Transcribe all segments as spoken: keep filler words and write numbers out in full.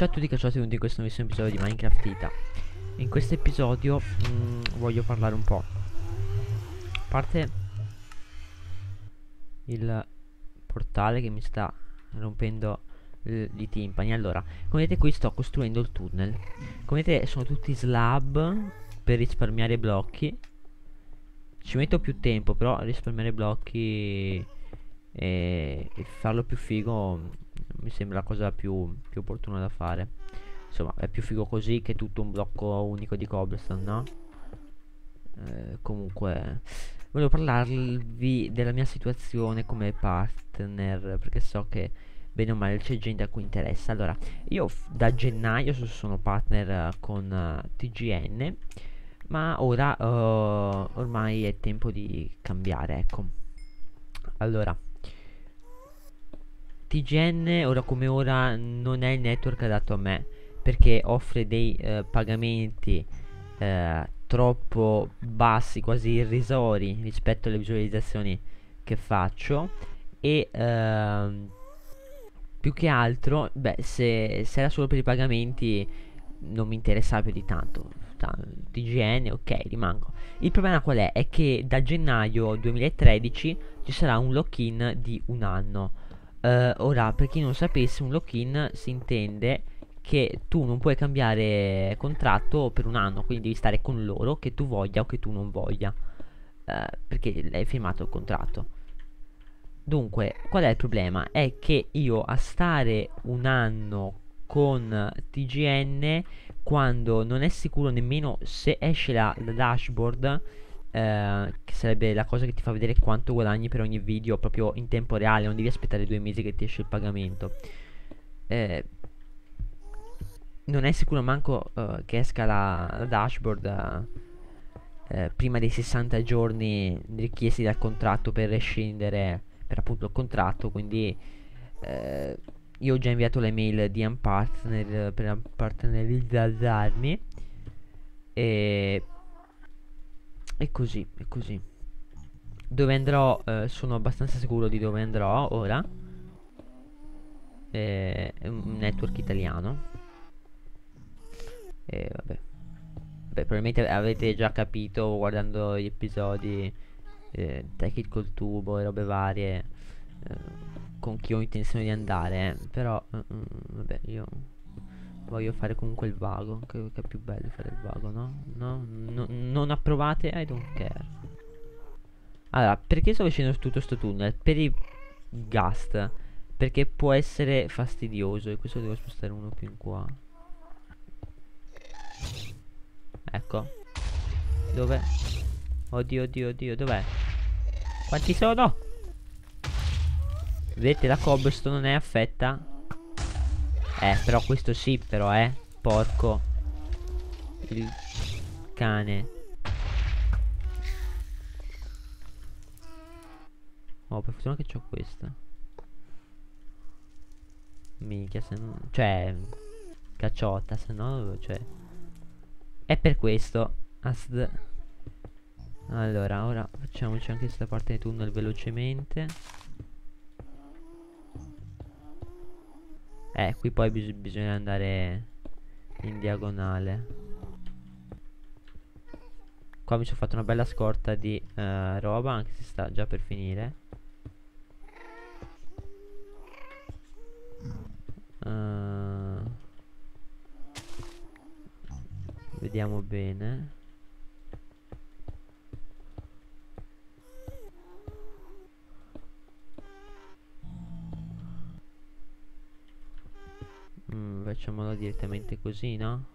Ciao a tutti che sono venuti in questo nuovissimo episodio di Minecraft Ita. In questo episodio mh, voglio parlare un po'. A parte il portale che mi sta rompendo l- i timpani. Allora, come vedete qui sto costruendo il tunnel. Come vedete sono tutti slab per risparmiare blocchi. Ci metto più tempo, però risparmiare blocchi e, e farlo più figo mh, mi sembra la cosa più, più opportuna da fare. Insomma, è più figo così che tutto un blocco unico di cobblestone, no? Eh, comunque, volevo parlarvi della mia situazione come partner, perché so che bene o male c'è gente a cui interessa. Allora, io f- da gennaio so- sono partner eh, con eh, T G N, ma ora eh, ormai è tempo di cambiare, ecco. Allora, T G N ora come ora non è il network adatto a me perché offre dei eh, pagamenti eh, troppo bassi, quasi irrisori rispetto alle visualizzazioni che faccio e ehm, più che altro, beh, se, se era solo per i pagamenti non mi interessava più di tanto. Ta- T G N, ok, rimango. Il problema qual è? È che da gennaio duemilatredici ci sarà un lock-in di un anno. Eh, ora, per chi non sapesse, un lock-in si intende che tu non puoi cambiare contratto per un anno, quindi devi stare con loro, che tu voglia o che tu non voglia, eh, perché hai firmato il contratto. Dunque, qual è il problema? È che io a stare un anno con T G N, quando non è sicuro nemmeno se esce la, la dashboard, eh, che sarebbe la cosa che ti fa vedere quanto guadagni per ogni video proprio in tempo reale, non devi aspettare due mesi che ti esce il pagamento. Eh, non è sicuro manco eh, che esca la, la dashboard eh, eh, prima dei sessanta giorni richiesti dal contratto per rescindere per appunto il contratto, quindi eh, io ho già inviato l'email di Unpartner per partnerizzarmi e, e così, e così. Dove andrò, eh, sono abbastanza sicuro di dove andrò ora. Eh, è un network italiano. E vabbè. Beh, probabilmente avete già capito guardando gli episodi eh, Tech It col tubo e robe varie eh, con chi ho intenzione di andare, eh. Però mm, mm, vabbè, io voglio fare comunque il vago, che, che è più bello fare il vago, no? No? No- non approvate? I don't care. Allora, perché sto facendo tutto sto tunnel? Per i ghast, perché può essere fastidioso e questo devo spostare uno più in qua. Ecco. Dov'è? Oddio, oddio, oddio, dov'è? Quanti sono? Vedete, la cobblestone non è affetta. Eh, però questo sì, però, eh. Porco. Il cane. Oh, per fortuna che c'ho questa. Minchia, se non... Cioè... Cacciotta, se no... Cioè... È per questo. Asd. Allora, ora facciamoci anche questa parte di tunnel velocemente. Eh, qui poi bis bisogna andare in diagonale. Qua mi sono fatto una bella scorta di uh, roba, anche se sta già per finire. Uh, vediamo bene. Mm, facciamolo direttamente così, no?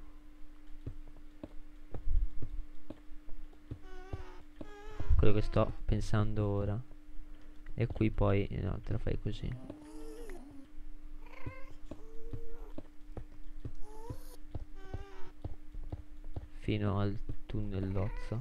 Quello che sto pensando ora. E qui poi no, te la fai così. Fino al tunnellozzo.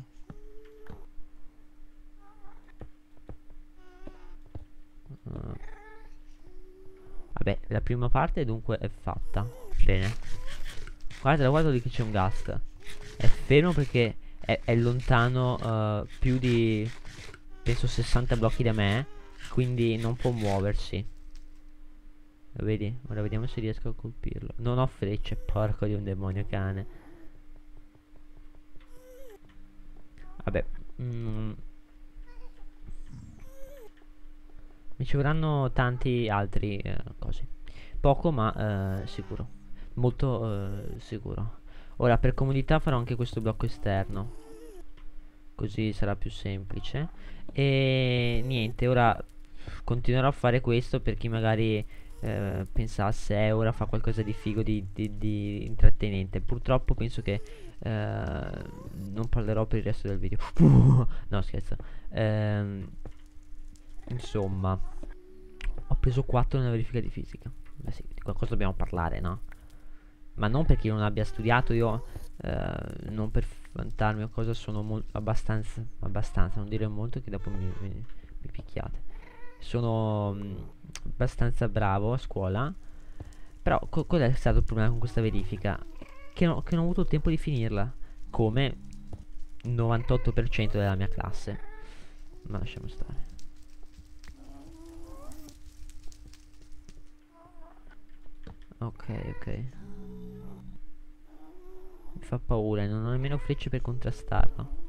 uh. Vabbè, la prima parte dunque è fatta. Bene. Guarda, guarda lì che c'è un ghast. È fermo perché è, è lontano uh, più di penso sessanta blocchi da me, quindi non può muoversi. Lo vedi? Ora vediamo se riesco a colpirlo. Non ho frecce, porco di un demonio cane. Vabbè. mm, Mi ci vorranno tanti altri eh, cosi. Poco ma eh, sicuro. Molto eh, sicuro. Ora per comodità farò anche questo blocco esterno. Così sarà più semplice. E niente, ora continuerò a fare questo per chi magari eh, pensasse "Eh, ora fa qualcosa di figo, di, di- di intrattenente". Purtroppo penso che eh, non parlerò per il resto del video. No, scherzo. Ehm, insomma, ho preso quattro nella verifica di fisica. Beh sì, di qualcosa dobbiamo parlare, no? Ma non perché io non abbia studiato, io eh, non per vantarmi o cosa, sono mol- abbastanza, abbastanza, non dire molto che dopo mi, mi- mi picchiate. Sono mh, abbastanza bravo a scuola, però co- qual è stato il problema con questa verifica? Che, no- che non ho avuto il tempo di finirla, come il novantotto per cento della mia classe. Ma lasciamo stare. Ok, ok. Mi fa paura e non ho nemmeno frecce per contrastarlo.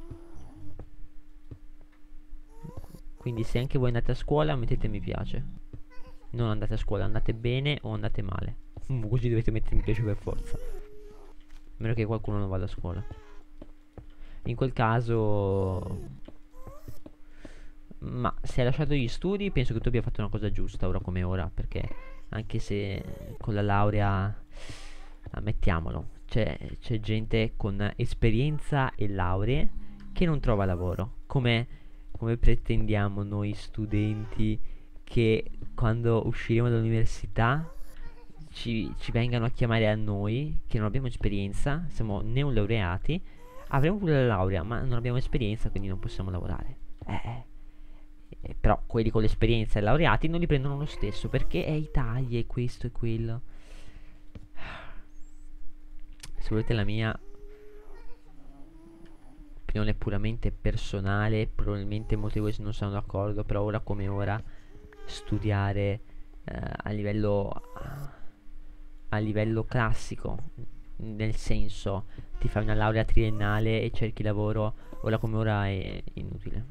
Quindi se anche voi andate a scuola mettete mi piace. Non andate a scuola, andate bene o andate male. Così dovete mettere mi piace per forza. A meno che qualcuno non vada a scuola. In quel caso... Ma se hai lasciato gli studi penso che tu abbia fatto una cosa giusta ora come ora. Perché anche se con la laurea... Ammettiamolo, c'è, c'è gente con esperienza e lauree che non trova lavoro. Come, come pretendiamo noi studenti che quando usciremo dall'università ci, ci vengano a chiamare a noi che non abbiamo esperienza, siamo neolaureati, avremo pure la laurea, ma non abbiamo esperienza, quindi non possiamo lavorare. Eh, eh, però quelli con l'esperienza e laureati non li prendono lo stesso perché è Italia e questo e quello. Se volete la mia opinione puramente personale, probabilmente molti di voi non sono d'accordo, però ora come ora studiare eh, a livello a livello classico, nel senso ti fai una laurea triennale e cerchi lavoro, ora come ora è inutile.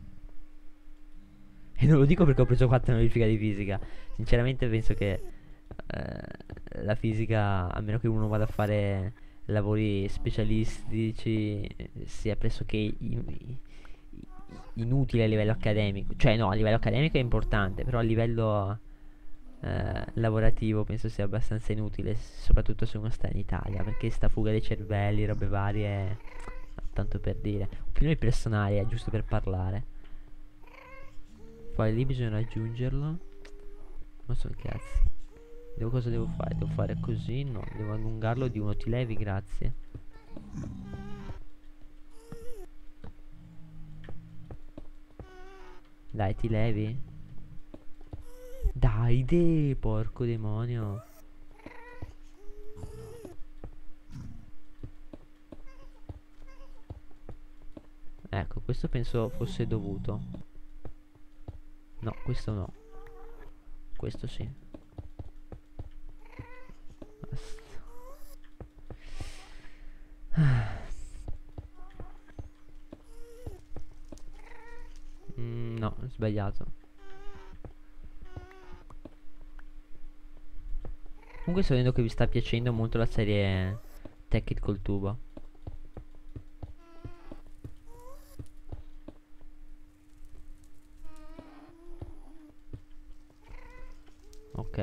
E non lo dico perché ho preso quattro in verifica di fisica. Sinceramente penso che eh, la fisica, a meno che uno vada a fare lavori specialistici, eh, sia pressoché in- i- inutile a livello accademico. Cioè no, a livello accademico è importante, però a livello eh, lavorativo penso sia abbastanza inutile, soprattutto se uno sta in Italia, perché sta fuga dei cervelli, robe varie, no, tanto per dire. Opinioni personali, è giusto per parlare. Poi lì bisogna aggiungerlo. Non so che cazzi. Devo, cosa devo fare? Devo fare così? No, devo allungarlo di uno. Ti levi, grazie. Dai, ti levi. Dai, de, porco demonio. Ecco, questo penso fosse dovuto. No, questo no. Questo sì. Basta. Mm, no, ho sbagliato. Comunque sto vedendo che vi sta piacendo molto la serie Tech It col tubo. Ok.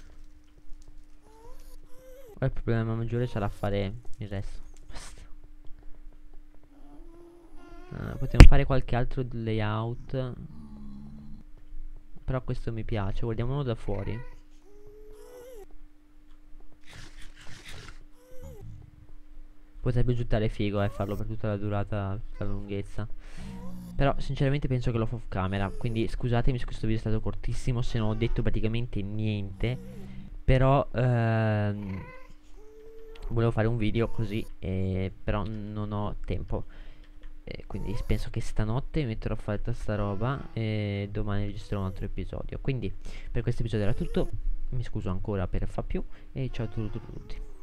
Ora il problema maggiore sarà fare il resto. Basta. Uh, potremmo fare qualche altro layout. Però questo mi piace. Guardiamolo da fuori. Potrebbe risultare figo eh, farlo per tutta la durata, tutta la lunghezza. Però sinceramente penso che lo fa off camera. Quindi scusatemi se questo video è stato cortissimo, se non ho detto praticamente niente. Però ehm, volevo fare un video così, eh, però non ho tempo. Eh, quindi penso che stanotte mi metterò a fare tutta sta roba e domani registrerò un altro episodio. Quindi per questo episodio era tutto. mi scuso ancora per fa più e ciao a tutti.